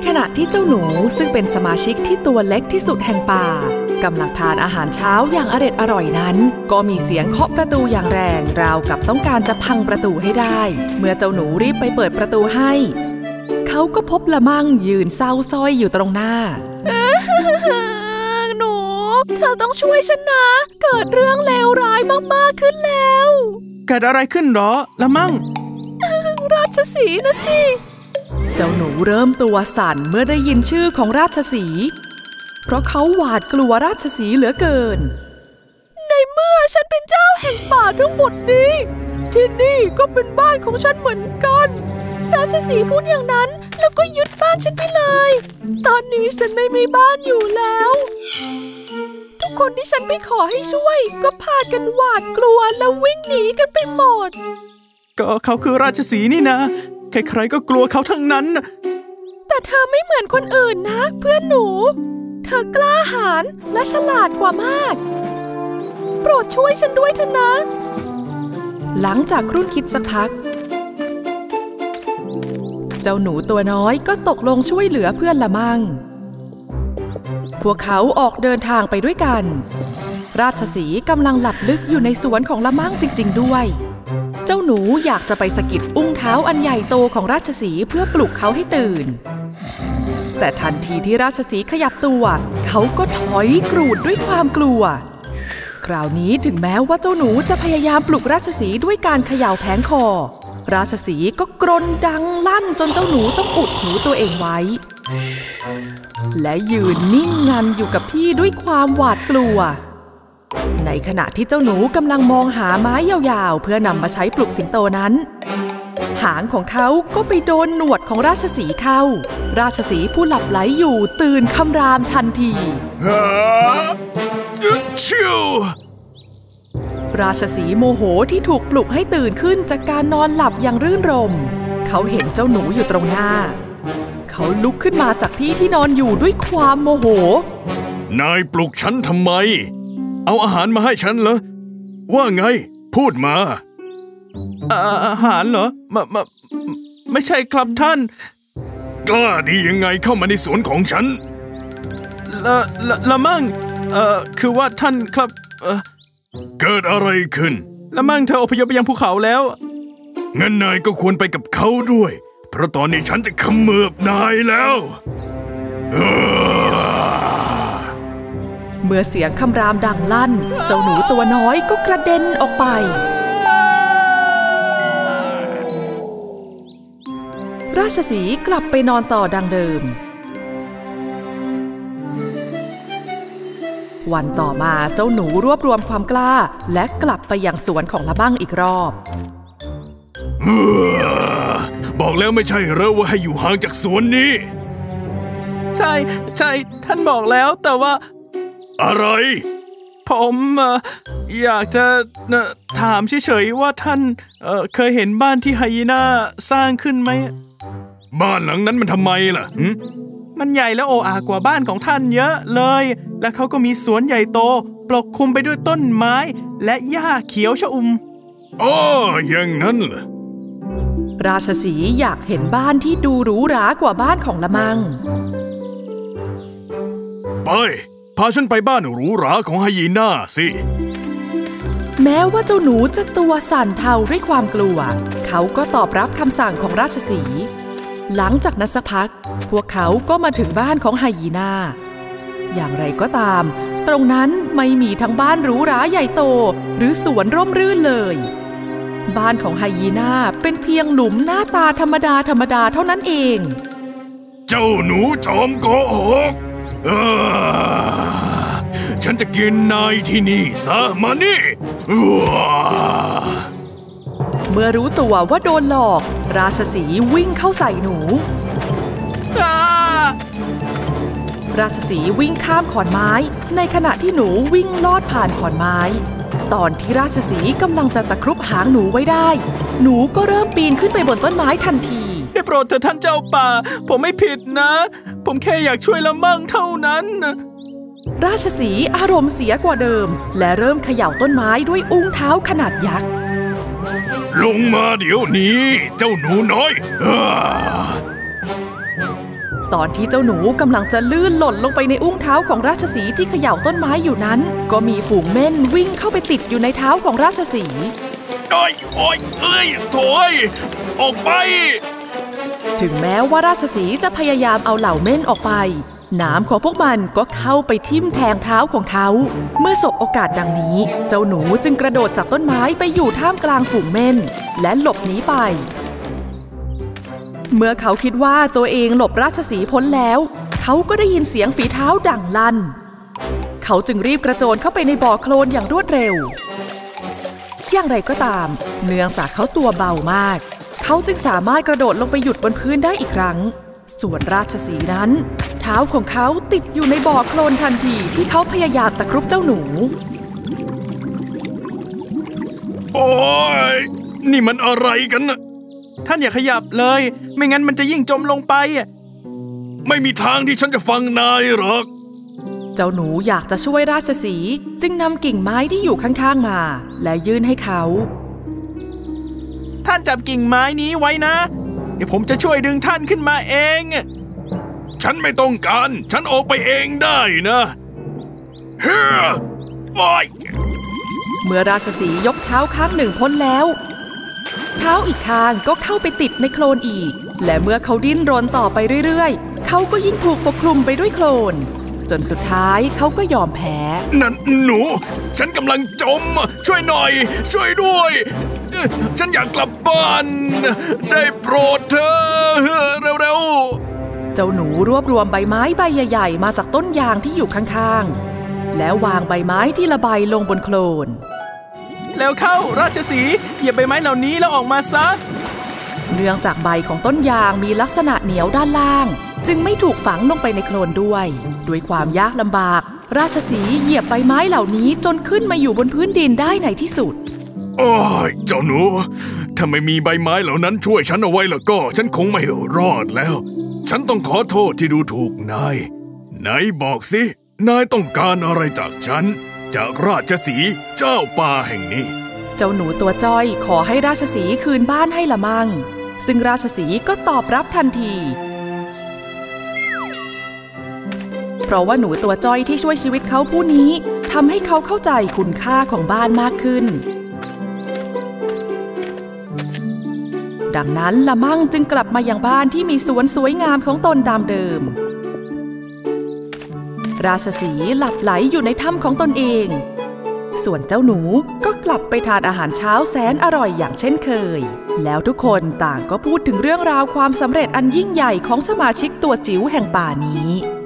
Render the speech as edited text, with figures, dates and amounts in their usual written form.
ขณะที่เจ้าหนูซึ่งเป็นสมาชิกที่ตัวเล็กที่สุดแห่งป่ากำลังทานอาหารเช้าอย่างอร่อยนั้นก็มีเสียงเคาะประตูอย่างแรงราวกับต้องการจะพังประตูให้ได้เมื่อเจ้าหนูรีบไปเปิดประตูให้เขาก็พบละมั่งยืนเศร้าส้อยอยู่ตรงหน้าหนูเธอต้องช่วยฉันนะเกิดเรื่องเลวร้ายมากๆขึ้นแล้วเกิดอะไรขึ้นหรอละมั่งราชสีห์นะสิเจ้าหนูเริ่มตัวสั่นเมื่อได้ยินชื่อของราชสีห์เพราะเขาหวาดกลัวราชสีห์เหลือเกินในเมื่อฉันเป็นเจ้าแห่งป่าทั้งหมดนี้ที่นี่ก็เป็นบ้านของฉันเหมือนกันราชสีห์พูดอย่างนั้นแล้วก็ยึดบ้านฉันไปเลยตอนนี้ฉันไม่มีบ้านอยู่แล้วทุกคนที่ฉันไปขอให้ช่วยก็พากันหวาดกลัวแล้ววิ่งหนีกันไปหมดก็เขาคือราชสีห์นี่นะใครๆก็กลัวเขาทั้งนั้นแต่เธอไม่เหมือนคนอื่นนะเพื่อนหนูเธอกล้าหาญและฉลาดกว่ามากโปรดช่วยฉันด้วยเถอะนะหลังจากครุ่นคิดสักพักเจ้าหนูตัวน้อยก็ตกลงช่วยเหลือเพื่อนละมั่งพวกเขาออกเดินทางไปด้วยกันราชสีห์กำลังหลับลึกอยู่ในสวนของละมั่งจริงๆด้วยเจ้าหนูอยากจะไปสะกิดอุ้งเท้าอันใหญ่โตของราชสีห์เพื่อปลุกเขาให้ตื่นแต่ทันทีที่ราชสีห์ขยับตัวเขาก็ถอยกรูดด้วยความกลัวคราวนี้ถึงแม้ว่าเจ้าหนูจะพยายามปลุกราชสีห์ด้วยการเขย่าแผงคอราชสีห์ก็กรนดังลั่นจนเจ้าหนูต้องอุดหูตัวเองไว้และยืนนิ่งงันอยู่กับที่ด้วยความหวาดกลัวในขณะที่เจ้าหนูกำลังมองหาไม้ยาวๆเพื่อนำมาใช้ปลุกสิงโตนั้นหางของเขาก็ไปโดนหนวดของราชสีห์เข้าราชสีห์ผู้หลับไหลอยู่ตื่นคำรามทันทีราชสีห์โมโหที่ถูกปลุกให้ตื่นขึ้นจากการนอนหลับอย่างรื่นรมเขาเห็นเจ้าหนูอยู่ตรงหน้าเขาลุกขึ้นมาจากที่นอนอยู่ด้วยความโมโหนายปลุกฉันทำไมเอาอาหารมาให้ฉันเหรอว่าไงพูดมาอาหารเหรอไม่ใช่ครับท่านกล้าดียังไงเข้ามาในสวนของฉันละมั่งคือว่าท่านครับเกิดอะไรขึ้นละมั่งเธออพยพไปยังภูเขาแล้วงั้นนายก็ควรไปกับเขาด้วยเพราะตอนนี้ฉันจะเขมือบนายแล้วเมื่อเสียงคำรามดังลั่นเจ้าหนูตัวน้อยก็กระเด็นออกไปราชสีห์กลับไปนอนต่อดังเดิมวันต่อมาเจ้าหนูรวบรวมความกล้าและกลับไปยังสวนของละมั่งอีกรอบบอกแล้วไม่ใช่เหรอว่าให้อยู่ห่างจากสวนนี้ใช่ท่านบอกแล้วแต่ว่าอะไรผมอยากจะถามเฉยๆว่าท่านเคยเห็นบ้านที่ไฮยีน่าสร้างขึ้นไหมบ้านหลังนั้นมันทำไมล่ะมันใหญ่และโอ้อากว่าบ้านของท่านเยอะเลยและเขาก็มีสวนใหญ่โตปกคลุมไปด้วยต้นไม้และหญ้าเขียวชอุ่มอ๋ออย่างนั้นเหรอราชสีห์อยากเห็นบ้านที่ดูหรูหรากว่าบ้านของละมั่งไปพาฉันไปบ้านหรูหราของไฮยีน่าสิแม้ว่าเจ้าหนูจะตัวสั่นเทาด้วยความกลัวเขาก็ตอบรับคำสั่งของราชสีห์หลังจากนั้นสักพักพวกเขาก็มาถึงบ้านของไฮยีน่าอย่างไรก็ตามตรงนั้นไม่มีทั้งบ้านหรูหราใหญ่โตหรือสวนร่มรื่นเลยบ้านของไฮยีน่าเป็นเพียงหลุมหน้าตาธรรมดาเท่านั้นเองเจ้าหนูจอมโกหกฉันจะกินนายที่นี่ซะมานี่เมื่อรู้ตัวว่าโดนหลอกราชสีห์วิ่งเข้าใส่หนูราชสีห์วิ่งข้ามขอนไม้ในขณะที่หนูวิ่งลอดผ่านขอนไม้ตอนที่ราชสีห์กำลังจะตะครุบหางหนูไว้ได้หนูก็เริ่มปีนขึ้นไปบนต้นไม้ทันทีได้โปรดเถิดท่านเจ้าป่าผมไม่ผิดนะผมแค่อยากช่วยละมั่งเท่านั้นราชสีห์อารมณ์เสียกว่าเดิมและเริ่มเขย่าต้นไม้ด้วยอุ้งเท้าขนาดยักษ์ลงมาเดี๋ยวนี้เจ้าหนูน้อยตอนที่เจ้าหนูกำลังจะลื่นหล่นลงไปในอุ้งเท้าของราชสีห์ที่เขย่าต้นไม้อยู่นั้นก็มีฝูงเม่นวิ่งเข้าไปติดอยู่ในเท้าของราชสีห์โอ้ยโถยออกไปถึงแม้ว่าราชสีห์จะพยายามเอาเหล่าเม่นออกไปหนามของพวกมันก็เข้าไปทิ่มแทงเท้าของเขาเมื่อสบโอกาสดังนี้เจ้าหนูจึงกระโดดจากต้นไม้ไปอยู่ท่ามกลางฝูงเม่นและหลบหนีไปเมื่อเขาคิดว่าตัวเองหลบราชสีห์พ้นแล้วเขาก็ได้ยินเสียงฝีเท้าดังลั่นเขาจึงรีบกระโจนเข้าไปในบ่อโคลนอย่างรวดเร็วอย่างไรก็ตามเนื่องจากเขาตัวเบามากเขาจึงสามารถกระโดดลงไปหยุดบนพื้นได้อีกครั้งส่วนราชสีห์นั้นเท้าของเขาติดอยู่ในบ่อโคลนทันทีที่เขาพยายามตะครุบเจ้าหนูโอ้ยนี่มันอะไรกันนะท่านอย่าขยับเลยไม่งั้นมันจะยิ่งจมลงไปไม่มีทางที่ฉันจะฟังนายหรอกเจ้าหนูอยากจะช่วยราชสีห์จึงนำกิ่งไม้ที่อยู่ข้างๆมาและยื่นให้เขาท่านจับกิ่งไม้นี้ไว้นะเดี๋ยวผมจะช่วยดึงท่านขึ้นมาเองฉันไม่ต้องการฉันออกไปเองได้นะเฮ้ยเมื่อราชสีห์ยกเท้าข้างหนึ่งพ้นแล้วเท้าอีกข้างก็เข้าไปติดในโคลนอีกและเมื่อเขาดิ้นรนต่อไปเรื่อยๆเขาก็ยิ่งถูกปกคลุมไปด้วยโคลนจนสุดท้ายเขาก็ยอมแพ้นั่นหนูฉันกำลังจมช่วยหน่อยช่วยด้วยฉันอยากกลับบ้านได้โปรดเธอเร็วๆเจ้าหนูรวบรวมใบไม้ใบใหญ่ๆมาจากต้นยางที่อยู่ข้างๆแล้ววางใบไม้ที่ละใบลงบนโคลนแล้วเข้าราชสีห์เหยียบใบไม้เหล่านี้แล้วออกมาซะเนื่องจากใบของต้นยางมีลักษณะเหนียวด้านล่างจึงไม่ถูกฝังลงไปในโคลนด้วยความยากลำบากราชสีห์เหยียบใบไม้เหล่านี้จนขึ้นมาอยู่บนพื้นดินได้ในที่สุดโอ้ยเจ้าหนูถ้าไม่มีใบไม้เหล่านั้นช่วยฉันเอาไว้แล้วก็ฉันคงไม่รอดแล้วฉันต้องขอโทษที่ดูถูกนายไหนบอกสินายต้องการอะไรจากฉันจากราชสีห์เจ้าป่าแห่งนี้เจ้าหนูตัวจ้อยขอให้ราชสีห์คืนบ้านให้ละมั่งซึ่งราชสีห์ก็ตอบรับทันทีเพราะว่าหนูตัวจ้อยที่ช่วยชีวิตเขาผู้นี้ทำให้เขาเข้าใจคุณค่าของบ้านมากขึ้นดังนั้นละมั่งจึงกลับมายังบ้านที่มีสวนสวยงามของตนตามเดิมราชสีห์หลับไหลอยู่ในถ้ำของตนเองส่วนเจ้าหนูก็กลับไปทานอาหารเช้าแสนอร่อยอย่างเช่นเคยแล้วทุกคนต่างก็พูดถึงเรื่องราวความสำเร็จอันยิ่งใหญ่ของสมาชิกตัวจิ๋วแห่งป่านี้